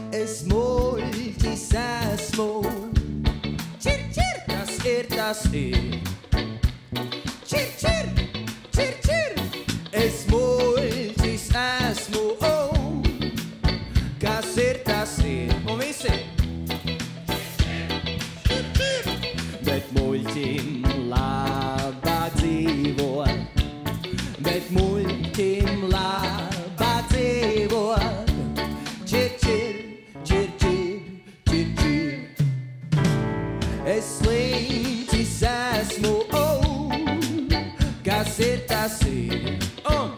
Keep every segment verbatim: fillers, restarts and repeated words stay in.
Es muļķis esmu. Čir, čir, tas ir, tas ir. Čir, čir, čir, čir. Es muļķis esmu. Oh. Kas ir, tas ir. Un visi. Čir, čir. Bet muļķim labāk dzīvot. Bet muļķim labāk dzīvot. Čir, čir, čir, čir, čir, čir. Es sliņķis esmu, oh, kas ir, tas ir. Oh.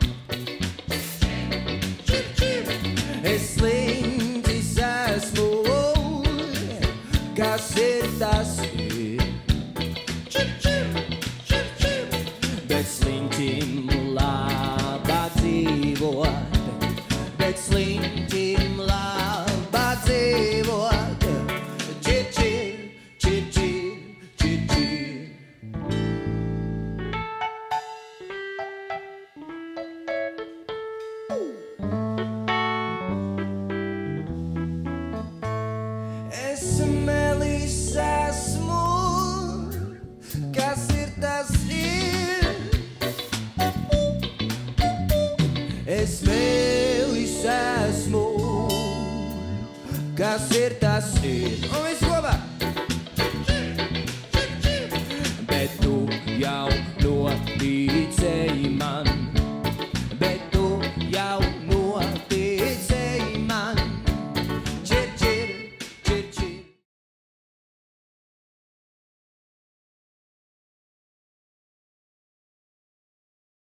Čir, čir. Es sliņķis esmu, oh, kas ir, tas ir. Čir, čir, čir, čir. Bet sliņķim labāk dzīvot. Bet sliņķim labāk dzīvot. Čir, čir, čir, čir, čir, čir. Es melis esmu, kas ir, tas ir. Es melis esmu, kas ir, tas ir. Un viss kopā! Bet tu jau ļoti